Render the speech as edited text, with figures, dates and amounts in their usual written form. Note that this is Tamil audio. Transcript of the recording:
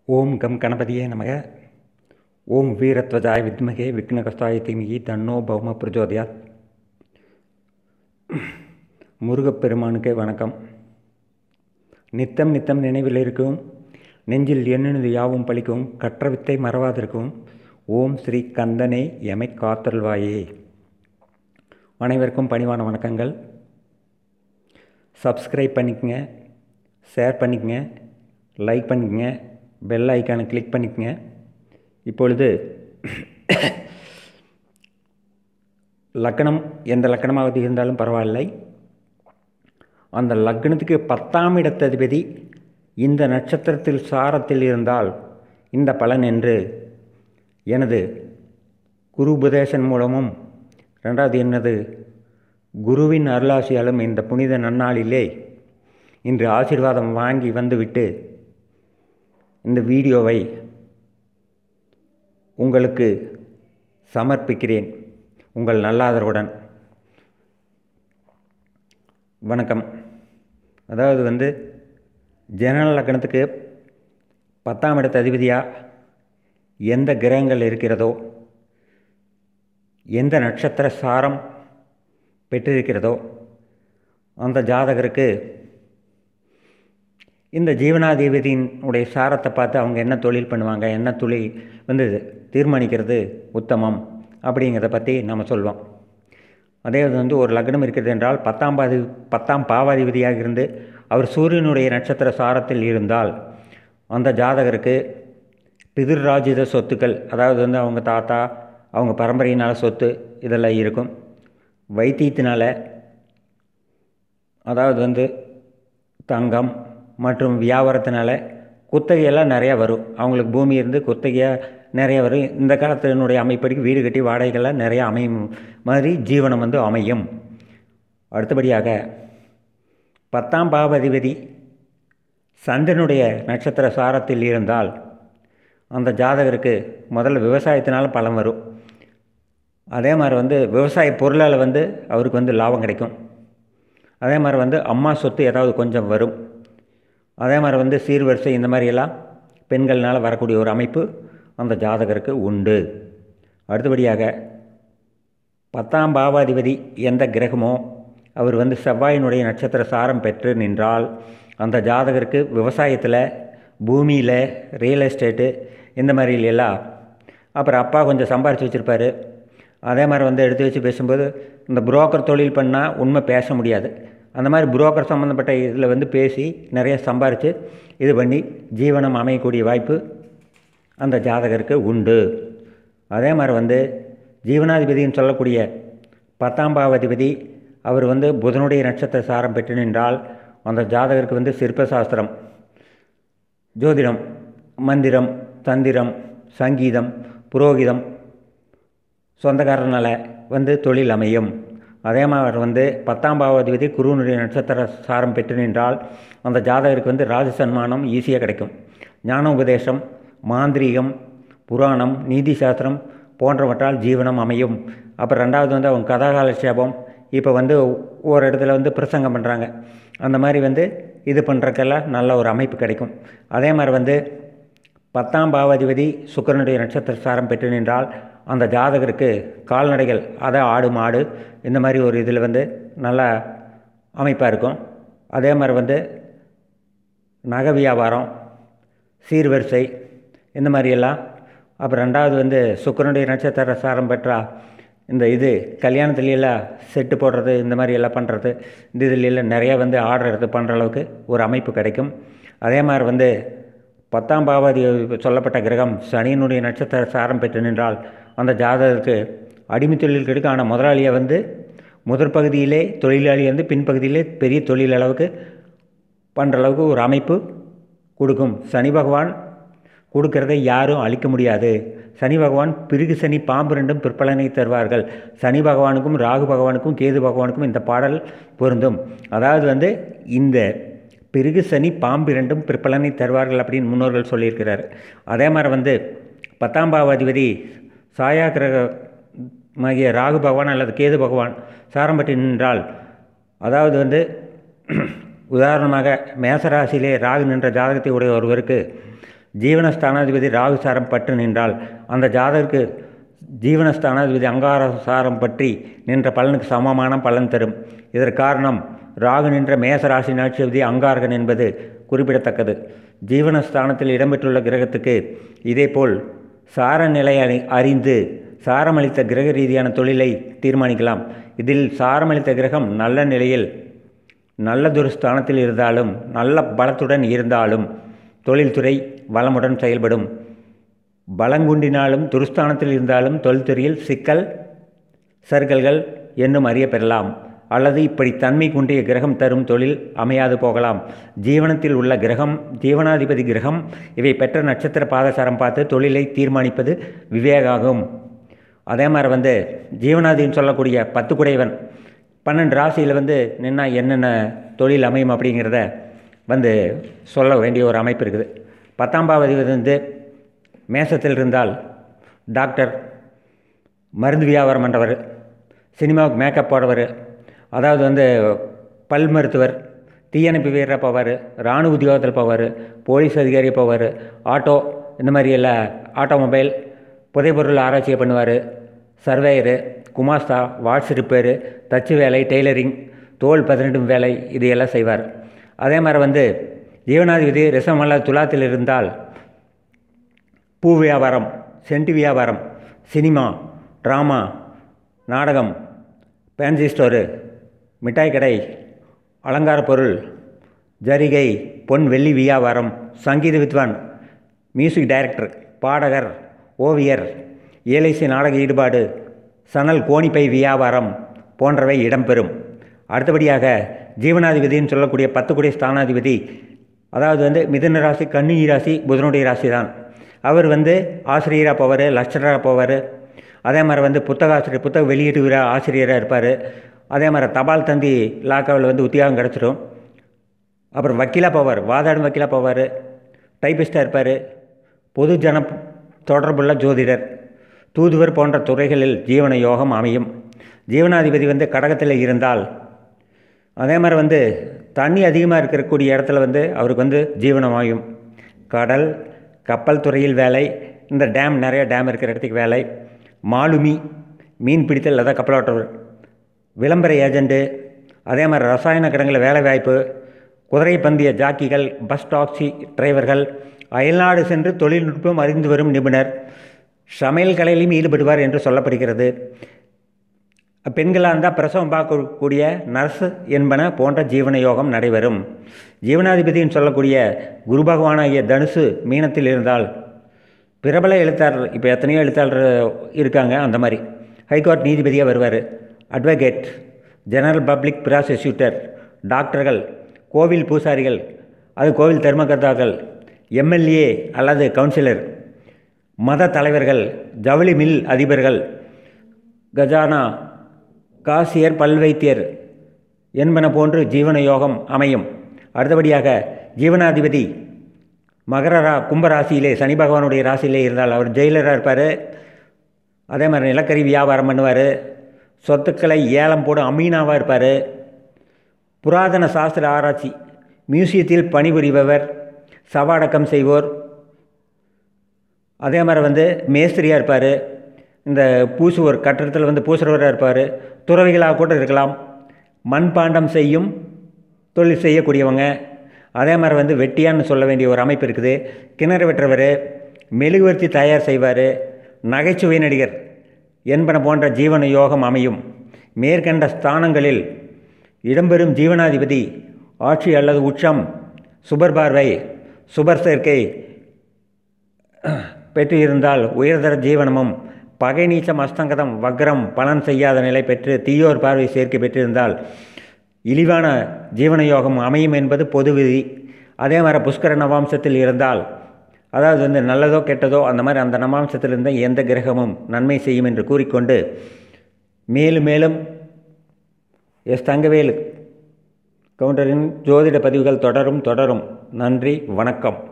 ஓம் கம் கணபதியே நமக. ஓம் வீரத்வஜாய வித்மகே விக்னகஸ்தாய தீமகி தன்னோ பௌம பிரஜோதயாத். முருகப்பெருமானுக்கே வணக்கம். நித்தம் நித்தம் நினைவில் இருக்கவும், நெஞ்சில் எண்ணினது யாவும் பழிக்கவும், கற்ற வித்தை மறவாதிருக்கவும் ஓம் ஸ்ரீ கந்தனே எமை காத்தல்வாயே. அனைவருக்கும் பணிவான வணக்கங்கள். சப்ஸ்கிரைப் பண்ணிக்கங்க, ஷேர் பண்ணிக்கங்க, லைக் பண்ணிக்கங்க, பெல் ஐக்கானை கிளிக் பண்ணிக்கங்க. இப்பொழுது லக்னம் எந்த லக்னமாவது இருந்தாலும் பரவாயில்லை, அந்த லக்னத்துக்கு 10ஆம் இடத்ததிபதி இந்த நட்சத்திரத்தில் சாரத்தில் இருந்தால் இந்த பலன் என்று எனது குரு உபதேசன் மூலமும், ரெண்டாவது எனது குருவின் அருளாசியாலும் இந்த புனித நன்னாளிலே இன்று ஆசீர்வாதம் வாங்கி வந்துவிட்டு இந்த வீடியோவை உங்களுக்கு சமர்ப்பிக்கிறேன் உங்கள் நல்லாதரவுடன். வணக்கம். அதாவது ஜனன லக்னத்துக்கு 10ஆம் இடத்து அதிபதியாக எந்த கிரகங்கள் இருக்கிறதோ, எந்த நட்சத்திர சாரம் பெற்றிருக்கிறதோ அந்த ஜாதகருக்கு இந்த ஜீவனாதிபதியினுடைய சாரத்தை பார்த்து அவங்க என்ன தொழில் பண்ணுவாங்க, என்ன தொழில் தீர்மானிக்கிறது உத்தமம் அப்படிங்கிறத பற்றி நம்ம சொல்வோம். அதே ஒரு லக்னம் இருக்கிறது என்றால் 10ஆம் பாவாதிபதியாக இருந்து அவர் சூரியனுடைய நட்சத்திர சாரத்தில் இருந்தால் அந்த ஜாதகருக்கு பிதிர்ராஜித சொத்துக்கள், அதாவது அவங்க தாத்தா அவங்க பரம்பரையினால் சொத்து இதெல்லாம் இருக்கும். வைத்தியத்தினால், அதாவது தங்கம் மற்றும் வியாபாரத்தினால குத்தகையெல்லாம் நிறையா வரும். அவங்களுக்கு பூமி இருந்து குத்தகையாக நிறைய வரும். இந்த காலத்தினுடைய அமைப்படிக்கு வீடு கட்டி வாடகைகள்லாம் நிறையா அமையும் மாதிரி ஜீவனம் அமையும். அடுத்தபடியாக 10ஆம் பாவாதிபதி சந்திரனுடைய நட்சத்திர சாரத்தில் இருந்தால் அந்த ஜாதகருக்கு முதல்ல விவசாயத்தினால பலன் வரும். அதே மாதிரி விவசாய பொருளால் அவருக்கு லாபம் கிடைக்கும். அதே மாதிரி அம்மா சொத்து ஏதாவது கொஞ்சம் வரும். அதே மாதிரி சீர்வரிசை இந்த மாதிரியெல்லாம் பெண்கள்னால் வரக்கூடிய ஒரு அமைப்பு அந்த ஜாதகருக்கு உண்டு. அடுத்தபடியாக 10ஆம் பாவாதிபதி எந்த கிரகமோ அவர் செவ்வாயினுடைய நட்சத்திர சாரம் பெற்று நின்றால் அந்த ஜாதகருக்கு விவசாயத்தில், பூமியில், ரியல் எஸ்டேட்டு இந்த மாதிரிலாம், அப்புறம் அப்பா கொஞ்சம் சம்பாரித்து வச்சுருப்பார். அதே மாதிரி எடுத்து வச்சு பேசும்போது இந்த புரோக்கர் தொழில் பண்ணால் உண்மை பேச முடியாது. அந்த மாதிரி புரோக்கர் சம்மந்தப்பட்ட இதில் பேசி நிறைய சம்பாரித்து இது பண்ணி ஜீவனம் அமையக்கூடிய வாய்ப்பு அந்த ஜாதகருக்கு உண்டு. அதே மாதிரி ஜீவனாதிபதின்னு சொல்லக்கூடிய 10ஆம் பாவாதிபதி அவர் புதனுடைய நட்சத்திர சாரம் பெற்று நின்றால் அந்த ஜாதகருக்கு சிற்பசாஸ்திரம், ஜோதிடம், மந்திரம், தந்திரம், சங்கீதம், புரோகிதம், சொந்தக்காரனால் தொழில் அமையும். அதே மாதிரி 10ஆம் பாவாதிபதி குருவினுடைய நட்சத்திர சாரம் பெற்று நின்றால் அந்த ஜாதகருக்கு ராஜசன்மானம் ஈஸியாக கிடைக்கும். ஞான உபதேசம், மாந்திரீகம், புராணம், நீதி சாஸ்திரம் போன்றவற்றால் ஜீவனம் அமையும். அப்புறம் ரெண்டாவது அவங்க கதாகாலட்சேபம், இப்போ ஒரு இடத்துல பிரசங்கம் பண்ணுறாங்க, அந்த மாதிரி இது பண்ணுறக்கெல்லாம் நல்ல ஒரு அமைப்பு கிடைக்கும். அதே மாதிரி 10ஆம் பாவாதிபதி சுக்கிரனுடைய நட்சத்திர சாரம் பெற்று நின்றால் அந்த ஜாதகருக்கு கால்நடைகள், அதை ஆடு மாடு இந்த மாதிரி ஒரு இதில் நல்ல அமைப்பாக இருக்கும். அதே மாதிரி நகை வியாபாரம், சீர்வரிசை இந்த மாதிரியெல்லாம். அப்புறம் ரெண்டாவது சுக்கிரனுடைய நட்சத்திர சாரம் பெற்றா இந்த கல்யாணத்துலாம் செட்டு போடுறது இந்த மாதிரி எல்லாம் பண்ணுறது, இந்த இதுலாம் நிறையா ஆர்டர் எடுத்து பண்ணுற அளவுக்கு ஒரு அமைப்பு கிடைக்கும். அதே மாதிரி 10ஆம் பாவாதி சொல்லப்பட்ட கிரகம் சனியினுடைய நட்சத்திர சாரம் பெற்று நின்றால் அந்த ஜாதகருக்கு அடிமை தொழில் கிடைக்கும். ஆனால் முதலாளியை முதற் பகுதியிலே தொழிலாளி பின்பகுதியிலே பெரிய தொழில் அளவுக்கு பண்ணுற அளவுக்கு ஒரு அமைப்பு கொடுக்கும். சனி பகவான் கொடுக்கறதை யாரும் அழிக்க முடியாது. சனி பகவான் பிருகு சனி பாம்பு ரெண்டும் பிற்பலனை தருவார்கள். சனி பகவானுக்கும் ராகு பகவானுக்கும் கேது பகவானுக்கும் இந்த பாடல் பொருந்தும். அதாவது இந்த பிருகு சனி பாம்பு இரண்டும் பிற்பலனை தருவார்கள் அப்படின்னு முன்னோர்கள் சொல்லியிருக்கிறார். அதே மாதிரி 10ஆம் பாவாதிபதி சாயா கிரகமாகிய ராகு பகவான் அல்லது கேது பகவான் சாரம் பெற்று நின்றால், அதாவது உதாரணமாக மேசராசியிலே ராகு நின்ற ஜாதகத்தை உடைய ஒருவருக்கு ஜீவனஸ்தானாதிபதி ராகுசாரம் பற்று நின்றால் அந்த ஜாதகருக்கு ஜீவனஸ்தானாதிபதி அங்காரசாரம் பற்றி நின்ற பலனுக்கு சமமான பலன் தரும். இதற்கு காரணம் ராகு நின்ற மேசராசி நாட்சிபதி அங்காரகன் என்பது குறிப்பிடத்தக்கது. ஜீவனஸ்தானத்தில் இடம்பெற்றுள்ள கிரகத்துக்கு இதேபோல் சார நிலை அறிந்து சாரமளித்த கிரக ரீதியான தொழிலை தீர்மானிக்கலாம். இதில் சாரமளித்த கிரகம் நல்ல நிலையில் நல்லதொரு ஸ்தானத்தில் இருந்தாலும் நல்ல பலத்துடன் இருந்தாலும் தொழில்துறை வளமுடன் செயல்படும். பலங்குண்டினாலும் துருஸ்தானத்தில் இருந்தாலும் தொழில்துறையில் சிக்கல் சர்க்கல்கள் என்னும் அறிய பெறலாம். அல்லது இப்படி தன்மை குன்றிய கிரகம் தரும் தொழில் அமையாது போகலாம். ஜீவனத்தில் உள்ள கிரகம், ஜீவனாதிபதி கிரகம் இவை பெற்ற நட்சத்திர பாதசாரம் பார்த்து தொழிலை தீர்மானிப்பது விவேகாகும். அதே மாதிரி ஜீவனாதின்னு சொல்லக்கூடிய 10 குடையவன் 12 ராசியில் நின்னா என்னென்ன தொழில் அமையும் அப்படிங்கிறத சொல்ல வேண்டிய ஒரு அமைப்பு இருக்குது. 10ஆம் பாவதி மேசத்தில் இருந்தால் டாக்டர், மருந்து வியாபாரம் பண்ணுறவர், சினிமாவுக்கு மேக்கப் போடுறவர், அதாவது பல் மருத்துவர், தீயணைப்பு வீரராக போவார், இராணுவ உத்தியோகத்தில் போவார், போலீஸ் அதிகாரி போவார், ஆட்டோ இந்த மாதிரி எல்லாம் ஆட்டோமொபைல் புதைப்பொருள் ஆராய்ச்சியை பண்ணுவார், சர்வேயரு, குமாஸ்தா, வாட்ஸ் ரிப்பேரு, தச்சு வேலை, டெய்லரிங், தோல் 18 வேலை இது எல்லாம் செய்வார். அதே மாதிரி ஜீவனாதிபதி ரிஷபம் அல்லது துலாத்தில் இருந்தால் பூ வியாபாரம், சென்ட் வியாபாரம், சினிமா, ட்ராமா, நாடகம், ஃபேன்சி ஸ்டோரு, மிட்டாய் கடை, அலங்கார பொருள், ஜரிகை, பொன் வெள்ளி வியாபாரம், சங்கீத வித்வான், மியூசிக் டைரக்டர், பாடகர், ஓவியர், ஏலைசி நாடக ஈடுபாடு, சணல் கோணிப்பை வியாபாரம் போன்றவை இடம்பெறும். அடுத்தபடியாக ஜீவனாதிபதினு சொல்லக்கூடிய 10 குடை ஸ்தானாதிபதி, அதாவது மிதுன ராசி, கன்னி ராசி புதனுடைய ராசி தான். அவர் ஆசிரியராக போவார், லெக்சரராக போவார். அதே மாதிரி புத்தக ஆசிரியர், புத்தக வெளியீட்டு ஆசிரியராக இருப்பார். அதே மாதிரி தபால் தந்தி லாக்காவில் உத்தியோகம் கிடச்சிடும். அப்புறம் வக்கீலாக போவார், வாதாடும் வக்கீலாக போவார், டைப்பிஸ்டாக இருப்பார், பொது ஜன தொடர்புள்ள ஜோதிடர், தூதுவர் போன்ற துறைகளில் ஜீவன யோகம் அமையும். ஜீவனாதிபதி கடகத்தில் இருந்தால், அதே மாதிரி தண்ணி அதிகமாக இருக்கக்கூடிய இடத்துல அவருக்கு ஜீவனம் ஆகும். கடல் கப்பல் துறையில் வேலை, இந்த டேம் நிறைய டேம் இருக்கிற இடத்துக்கு வேலை, மாலுமி மீன் பிடித்தல் அதான் கப்பலோட்டவர், விளம்பர ஏஜெண்ட்டு, அதே மாதிரி ரசாயன கிடங்கில் வேலை வாய்ப்பு, குதிரை பந்தய ஜாக்கிகள், பஸ் டாக்ஸி டிரைவர்கள், அயல்நாடு சென்று தொழில்நுட்பம் அறிந்து வரும் நிபுணர், சமையல் கலையிலும் ஈடுபடுவார் என்று சொல்லப்படுகிறது. பெண்களாக இருந்தால் பிரசவம் பார்க்கக்கூடிய நர்ஸு என்பன போன்ற ஜீவன யோகம் நடைபெறும். ஜீவனாதிபதினு சொல்லக்கூடிய குரு பகவானாகிய தனுசு மீனத்தில் இருந்தால் பிரபல எழுத்தாளர், இப்போ எத்தனையோ எழுத்தாளர் இருக்காங்க, அந்த மாதிரி ஹைகோர்ட் நீதிபதியாக வருவார், அட்வொகேட், ஜெனரல் பப்ளிக் ப்ராசிக்யூட்டர், டாக்டர்கள், கோவில் பூசாரிகள், அது கோவில் தர்மகர்த்தாக்கள், எம்எல்ஏ அல்லது கவுன்சிலர், மத தலைவர்கள், ஜவுளி மில் அதிபர்கள், கஜானா, காசியர், பல்வைத்தியர் என்பன போன்று ஜீவன யோகம் அமையும். அடுத்தபடியாக ஜீவனாதிபதி கும்பராசியிலே சனி பகவானுடைய ராசியிலே இருந்தால் அவர் ஜெயிலராக இருப்பார். அதே மாதிரி நிலக்கரி வியாபாரம் பண்ணுவார், சொத்துக்களை ஏலம் போடும் அமீனாவாக இருப்பார், புராதன சாஸ்திர ஆராய்ச்சி மியூசியத்தில் பணிபுரிபவர், சவாடக்கம் செய்வோர், அதே மாதிரி மேஸ்திரியாக இருப்பார், இந்த பூசுவோர் கட்டடத்தில் பூசுறவராக இருப்பார், துறவிகளாக கூட இருக்கலாம், மண்பாண்டம் செய்யும் தொழில் செய்யக்கூடியவங்க. அதே மாதிரி வெட்டியான்னு சொல்ல வேண்டிய ஒரு அமைப்பு இருக்குது. கிணறு வெட்டுறவர், மெழுகுவர்த்தி தயார் செய்வார், நகைச்சுவை நடிகர் என்பன போன்ற ஜீவன யோகம் அமையும். மேற்கண்ட ஸ்தானங்களில் இடம்பெறும் ஜீவனாதிபதி ஆட்சி அல்லது உச்சம், சுபர் பார்வை, சுபர் சேர்க்கை பெற்று இருந்தால் உயர்தர ஜீவனமும், பகை நீச்சம், அஸ்தங்கதம், வக்ரம் பலன் செய்யாத நிலை பெற்று தீயோர் பார்வை சேர்க்கை பெற்றிருந்தால் இழிவான ஜீவன யோகம் அமையும் என்பது பொது விதி. அதே மாதிரி புஷ்கர நவாம்சத்தில் இருந்தால், அதாவது நல்லதோ கெட்டதோ அந்த மாதிரி அந்த நவாம்சத்தில் இருந்தால் எந்த கிரகமும் நன்மை செய்யும் என்று கூறிக்கொண்டு மேலும் மேலும் எஸ் தங்கவேலு கவுண்டரின் ஜோதிட பதிவுகள் தொடரும். நன்றி, வணக்கம்.